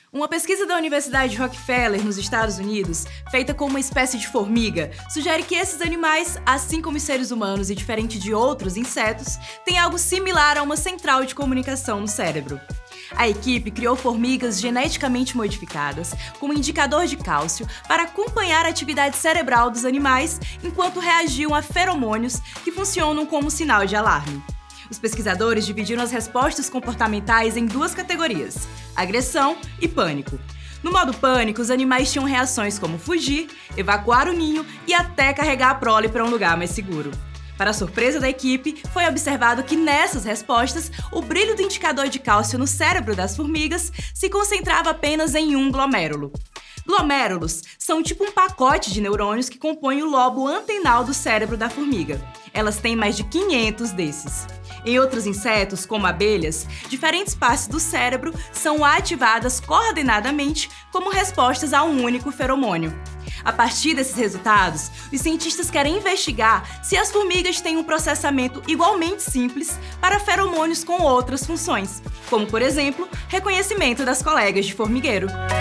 Uma pesquisa da Universidade Rockefeller, nos Estados Unidos, feita com uma espécie de formiga, sugere que esses animais, assim como os seres humanos e diferente de outros insetos, têm algo similar a uma central de comunicação no cérebro. A equipe criou formigas geneticamente modificadas com um indicador de cálcio para acompanhar a atividade cerebral dos animais enquanto reagiam a feromônios que funcionam como sinal de alarme. Os pesquisadores dividiram as respostas comportamentais em duas categorias: agressão e pânico. No modo pânico, os animais tinham reações como fugir, evacuar o ninho e até carregar a prole para um lugar mais seguro. Para a surpresa da equipe, foi observado que nessas respostas, o brilho do indicador de cálcio no cérebro das formigas se concentrava apenas em um glomérulo. Glomérulos são tipo um pacote de neurônios que compõem o lobo antenal do cérebro da formiga. Elas têm mais de 500 desses. Em outros insetos, como abelhas, diferentes partes do cérebro são ativadas coordenadamente como respostas a um único feromônio. A partir desses resultados, os cientistas querem investigar se as formigas têm um processamento igualmente simples para feromônios com outras funções, como, por exemplo, reconhecimento das colegas de formigueiro.